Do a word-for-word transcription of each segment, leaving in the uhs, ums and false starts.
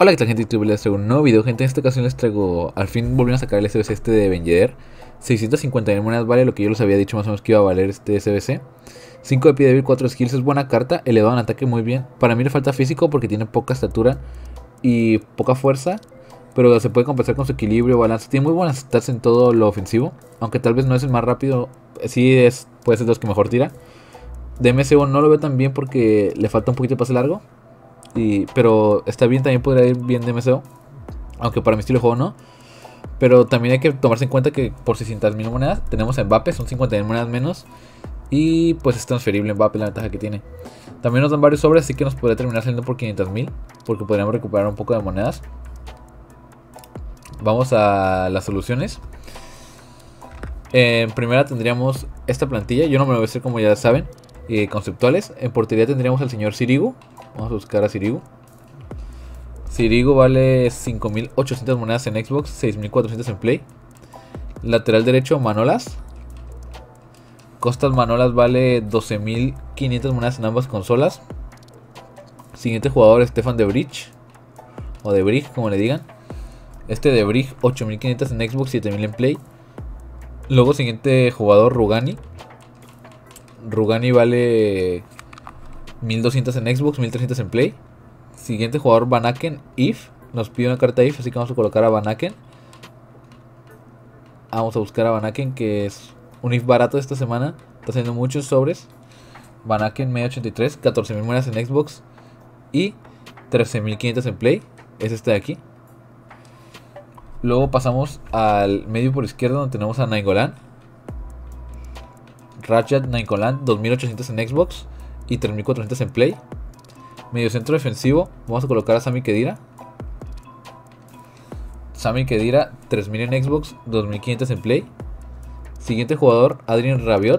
Hola, ¿qué tal, gente de YouTube? Les traigo un nuevo video, gente. En esta ocasión les traigo, al fin volvieron a sacar el S B C este de Ben Yedder. seiscientas cincuenta y nueve monedas vale lo que yo les había dicho más o menos que iba a valer este S B C. cinco de pie débil, cuatro skills, es buena carta, elevado en ataque muy bien. Para mí le falta físico porque tiene poca estatura y poca fuerza, pero se puede compensar con su equilibrio, balance. Tiene muy buenas stats en todo lo ofensivo, aunque tal vez no es el más rápido, sí es, puede ser de los que mejor tira. De M S O no lo veo tan bien porque le falta un poquito de pase largo. Y, pero está bien, también podría ir bien de M S O, aunque para mi estilo de juego no. Pero también hay que tomarse en cuenta que por seiscientas mil monedas tenemos a Mbappé, son cincuenta mil monedas menos. Y pues es transferible Mbappé, la ventaja que tiene. También nos dan varios sobres, así que nos podría terminar saliendo por quinientas mil, porque podríamos recuperar un poco de monedas. Vamos a las soluciones. En primera tendríamos esta plantilla, yo no me lo voy a hacer como ya saben, eh, conceptuales. En portería tendríamos al señor Sirigu. Vamos a buscar a Sirigu. Sirigu vale cinco mil ochocientas monedas en Xbox, seis mil cuatrocientas en Play. Lateral derecho, Manolas. Costas Manolas vale doce mil quinientas monedas en ambas consolas. Siguiente jugador, Stefan de Vrij, o de Vrij, como le digan. Este de Vrij, ocho mil quinientas en Xbox, siete mil en Play. Luego siguiente jugador, Rugani. Rugani vale mil doscientos en Xbox, mil trescientos en Play. Siguiente jugador, Van Aken, If. Nos pide una carta If, así que vamos a colocar a Van Aken. Vamos a buscar a Van Aken, que es un If barato esta semana. Está haciendo muchos sobres. Van Aken, media ochenta y tres, catorce mil monedas en Xbox y trece mil quinientos en Play. Es este de aquí. Luego pasamos al medio por izquierda, donde tenemos a Nainggolan. Rajat Nainggolan, dos mil ochocientos en Xbox y tres mil cuatrocientos en Play. Medio centro defensivo, vamos a colocar a Sami Khedira. Sami Khedira, tres mil en Xbox, dos mil quinientos en Play. Siguiente jugador, Adrien Rabiot.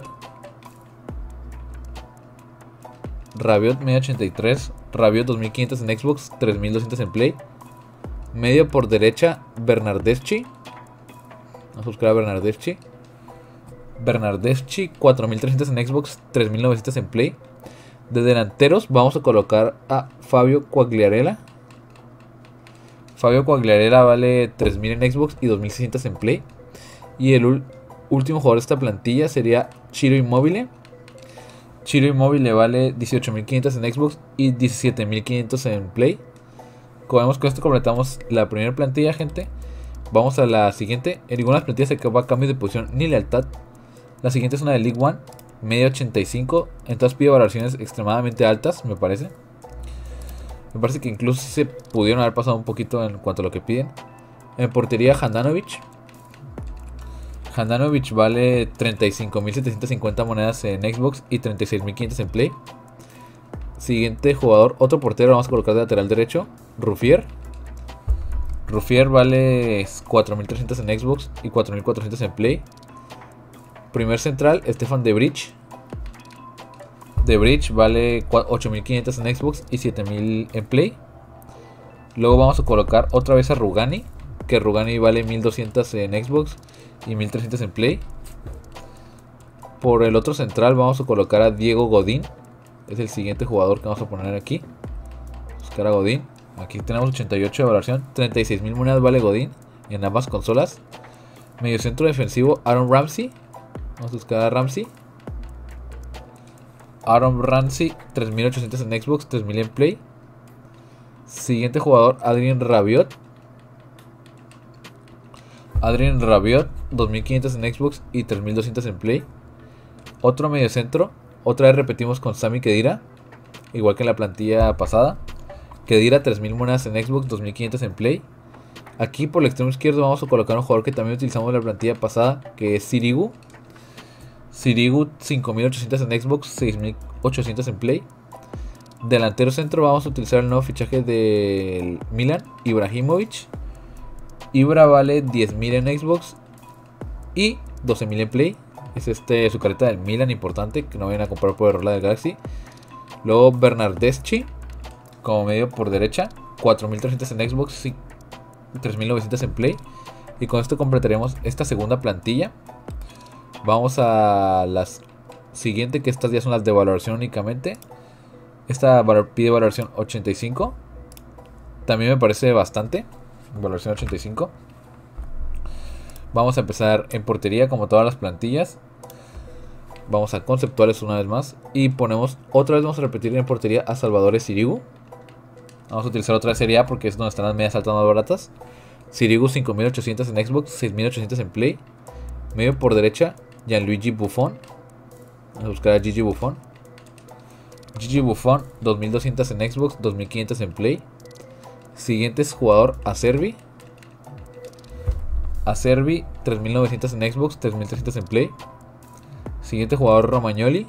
Rabiot, media ochenta y tres, Rabiot, dos mil quinientos en Xbox, tres mil doscientos en Play. Medio por derecha, Bernardeschi. Vamos a buscar a Bernardeschi. Bernardeschi, cuatro mil trescientos en Xbox, tres mil novecientos en Play. De delanteros vamos a colocar a Fabio Quagliarella. Fabio Quagliarella vale tres mil en Xbox y dos mil seiscientos en Play. Y el último jugador de esta plantilla sería Ciro Immobile. Ciro Immobile vale dieciocho mil quinientos en Xbox y diecisiete mil quinientos en Play. Como vemos, con esto completamos la primera plantilla, gente. Vamos a la siguiente. En ninguna de las plantillas se va a cambio de posición ni lealtad. La siguiente es una de League One, media ochenta y cinco. Entonces pide valoraciones extremadamente altas, me parece. Me parece que incluso se pudieron haber pasado un poquito en cuanto a lo que piden. En portería, Handanovic. Handanovic vale treinta y cinco mil setecientas cincuenta monedas en Xbox y treinta y seis mil quinientos en Play. Siguiente jugador, otro portero, vamos a colocar de lateral derecho, Ruffier. Ruffier vale cuatro mil trescientos en Xbox y cuatro mil cuatrocientos en Play. Primer central, Stefan de Vrij. De Vrij vale ocho mil quinientos en Xbox y siete mil en Play. Luego vamos a colocar otra vez a Rugani, que Rugani vale mil doscientos en Xbox y mil trescientos en Play. Por el otro central vamos a colocar a Diego Godín. Es el siguiente jugador que vamos a poner aquí. Buscar a Godín. Aquí tenemos ochenta y ocho de valoración, treinta y seis mil monedas vale Godín en ambas consolas. Medio centro defensivo, Aaron Ramsey. Vamos a buscar a Ramsey. Aaron Ramsey, tres mil ochocientos en Xbox, tres mil en Play. Siguiente jugador, Adrien Rabiot. Adrien Rabiot, dos mil quinientos en Xbox y tres mil doscientos en Play. Otro medio centro. Otra vez repetimos con Sami Khedira, igual que en la plantilla pasada. Khedira, tres mil monedas en Xbox, dos mil quinientos en Play. Aquí por el extremo izquierdo vamos a colocar un jugador que también utilizamos en la plantilla pasada, que es Sirigu. Sirigu, cinco mil ochocientos en Xbox, seis mil ochocientos en Play. Delantero centro vamos a utilizar el nuevo fichaje del Milan, Ibrahimovic. Ibra vale diez mil en Xbox y doce mil en Play. Es este su careta del Milan, importante, que no vayan a comprar por error la del Galaxy. Luego Bernardeschi, como medio por derecha, cuatro mil trescientos en Xbox y tres mil novecientos en Play. Y con esto completaríamos esta segunda plantilla. Vamos a la siguiente, que estas ya son las de valoración únicamente. Esta pide valoración ochenta y cinco. También me parece bastante. Valoración ochenta y cinco. Vamos a empezar en portería como todas las plantillas. Vamos a conceptuales una vez más. Y ponemos, otra vez vamos a repetir en portería a Salvador Sirigu. Vamos a utilizar otra Serie A porque es donde están las medias altas más baratas. Sirigu cinco mil ochocientos en Xbox, seis mil ochocientos en Play. Medio por derecha, Gianluigi Buffon. Vamos a buscar a Gigi Buffon. Gigi Buffon, dos mil doscientos en Xbox, dos mil quinientos en Play. Siguiente es jugador Acerbi. Acerbi, tres mil novecientos en Xbox, tres mil trescientos en Play. Siguiente jugador Romagnoli.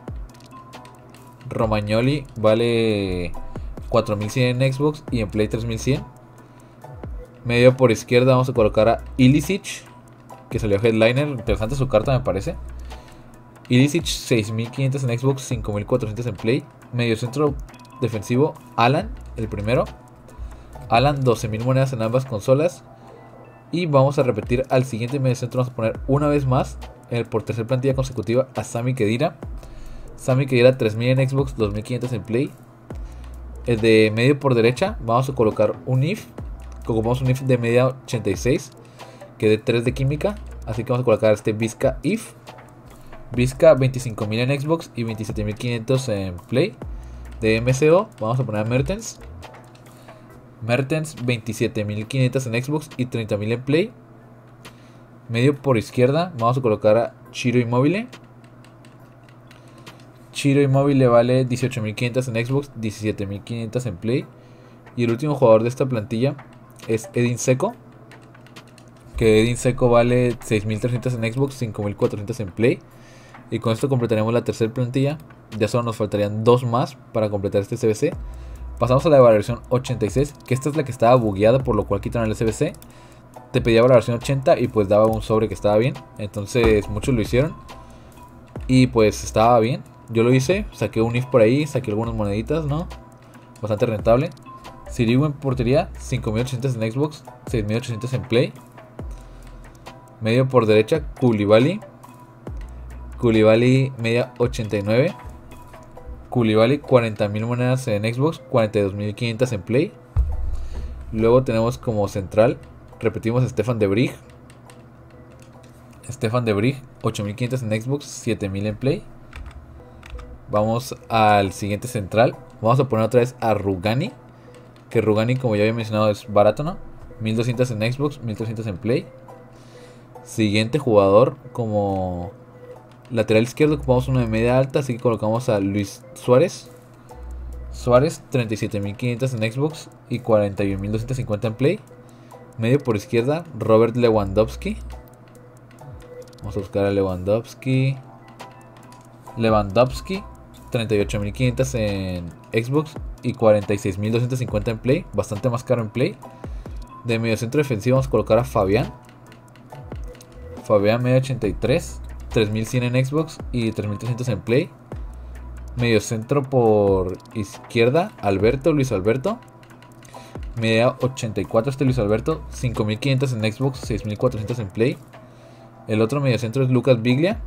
Romagnoli vale cuatro mil cien en Xbox y en Play tres mil cien. Medio por izquierda vamos a colocar a Ilicic, que salió headliner. Interesante su carta, me parece. Ilicic, seis mil quinientos en Xbox, cinco mil cuatrocientos en Play. Medio centro defensivo, Alan, el primero. Alan, doce mil monedas en ambas consolas. Y vamos a repetir al siguiente medio centro. Vamos a poner una vez más, el por tercer plantilla consecutiva, a Sami Khedira. Sami Khedira, tres mil en Xbox, dos mil quinientos en Play. El de medio por derecha, vamos a colocar un if. Ocupamos un if de media ochenta y seis, que de tres de química. Así que vamos a colocar este Vizca if. Vizca, veinticinco mil en Xbox y veintisiete mil quinientos en Play. De M C O vamos a poner a Mertens. Mertens, veintisiete mil quinientos en Xbox y treinta mil en Play. Medio por izquierda vamos a colocar a Ciro Immobile. Ciro Immobile vale dieciocho mil quinientos en Xbox, diecisiete mil quinientos en Play. Y el último jugador de esta plantilla es Edin Dzeko, que Edin Dzeko vale seis mil trescientos en Xbox, cinco mil cuatrocientos en Play. Y con esto completaremos la tercera plantilla. Ya solo nos faltarían dos más para completar este S B C. Pasamos a la valoración ochenta y seis, que esta es la que estaba bugueada, por lo cual quitaron el S B C. Te pedía valoración ochenta y pues daba un sobre que estaba bien. Entonces muchos lo hicieron y pues estaba bien. Yo lo hice, saqué un if por ahí, saqué algunas moneditas, ¿no? Bastante rentable. Sirigu en portería, cinco mil ochocientos en Xbox, seis mil ochocientos en Play. Medio por derecha, Koulibaly. Koulibaly, media ochenta y nueve. Koulibaly, cuarenta mil monedas en Xbox, cuarenta y dos mil quinientos en Play. Luego tenemos como central, repetimos, Stefan de Vrij. Stefan de Vrij, ocho mil quinientos en Xbox, siete mil en Play. Vamos al siguiente central. Vamos a poner otra vez a Rugani. Que Rugani, como ya había mencionado, es barato, ¿no? mil doscientos en Xbox, mil trescientos en Play. Siguiente jugador como lateral izquierdo, ocupamos uno de media alta, así que colocamos a Luis Suárez. Suárez, treinta y siete mil quinientos en Xbox y cuarenta y un mil doscientos cincuenta en Play. Medio por izquierda, Robert Lewandowski. Vamos a buscar a Lewandowski. Lewandowski, treinta y ocho mil quinientos en Xbox y cuarenta y seis mil doscientos cincuenta en Play. Bastante más caro en Play. De medio centro defensivo vamos a colocar a Fabián. Fabián, medio ochenta y tres, tres mil cien en Xbox y tres mil trescientos en Play. Medio centro por izquierda, Alberto, Luis Alberto. Media ochenta y cuatro este Luis Alberto, cinco mil quinientos en Xbox, seis mil cuatrocientos en Play. El otro medio centro es Lucas Biglia.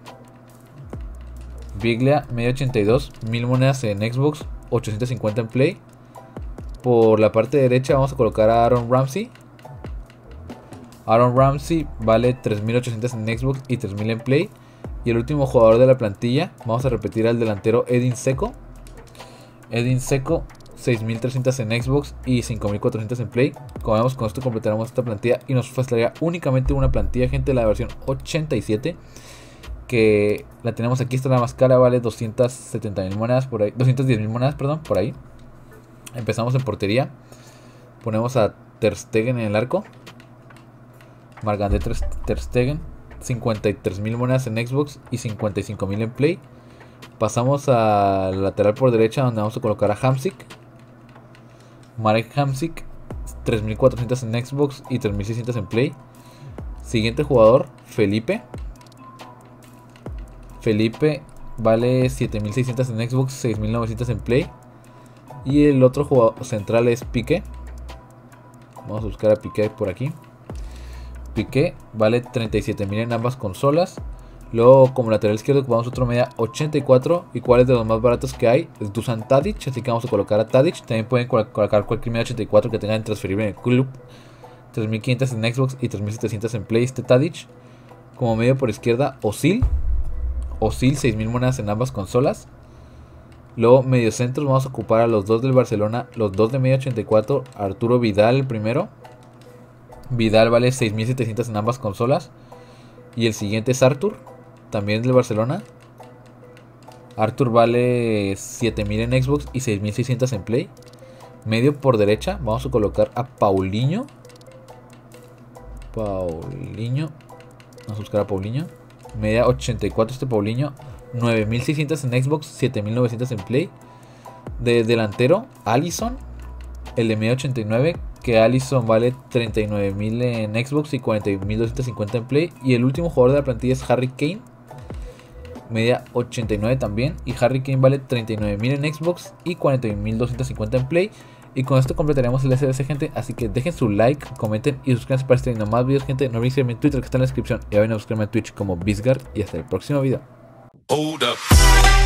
Biglia, media ochenta y dos, mil monedas en Xbox, ochocientos cincuenta en Play. Por la parte derecha vamos a colocar a Aaron Ramsey. Aaron Ramsey vale tres mil ochocientos en Xbox y tres mil en Play. Y el último jugador de la plantilla, vamos a repetir al delantero Edin Dzeko. Edin Dzeko, seis mil trescientos en Xbox y cinco mil cuatrocientos en Play. Como vemos, con esto completaremos esta plantilla y nos faltaría únicamente una plantilla, gente, la versión ochenta y siete. Que la tenemos aquí, esta es la más cara, vale doscientas setenta mil monedas por ahí, doscientas diez mil monedas, perdón, por ahí. Empezamos en portería. Ponemos a Ter Stegen en el arco. Marc-André Ter Stegen, cincuenta y tres mil monedas en Xbox y cincuenta y cinco mil en Play. Pasamos al lateral por derecha, donde vamos a colocar a Hamsik. Marek Hamsik, tres mil cuatrocientos en Xbox y tres mil seiscientos en Play. Siguiente jugador, Felipe. Felipe vale siete mil seiscientos en Xbox, seis mil novecientos en Play. Y el otro jugador central es Piqué. Vamos a buscar a Piqué por aquí. Piqué vale treinta y siete mil en ambas consolas. Luego, como lateral izquierdo, ocupamos otro media ochenta y cuatro. ¿Y cuál es de los más baratos que hay? Es Dusan Tadic, así que vamos a colocar a Tadic. También pueden colocar cualquier media ochenta y cuatro que tengan transferible en el club. tres mil quinientos en Xbox y tres mil setecientos en Play. Este Tadic. Como medio por izquierda, Ozil. Ozil, seis mil monedas en ambas consolas. Luego, mediocentros, vamos a ocupar a los dos del Barcelona. Los dos de media ochenta y cuatro. Arturo Vidal, el primero. Vidal vale seis mil setecientos en ambas consolas. Y el siguiente es Artur, también del Barcelona. Artur vale siete mil en Xbox y seis mil seiscientos en Play. Medio por derecha, vamos a colocar a Paulinho. Paulinho. Vamos a buscar a Paulinho. Media ochenta y cuatro este Paulinho. nueve mil seiscientos en Xbox, siete mil novecientos en Play. De delantero, Alisson. El de media ochenta y nueve. Que Alisson vale treinta y nueve mil en Xbox y cuarenta mil doscientos cincuenta en Play. Y el último jugador de la plantilla es Harry Kane. Media ochenta y nueve también. Y Harry Kane vale treinta y nueve mil en Xbox y cuarenta mil doscientos cincuenta en Play. Y con esto completaríamos el S B C, gente. Así que dejen su like, comenten y suscríbanse para estar viendo más videos, gente. No olviden seguirme en Twitter, que está en la descripción. Y vayan a buscarme en Twitch como Bisgard. Y hasta el próximo video. Hold up.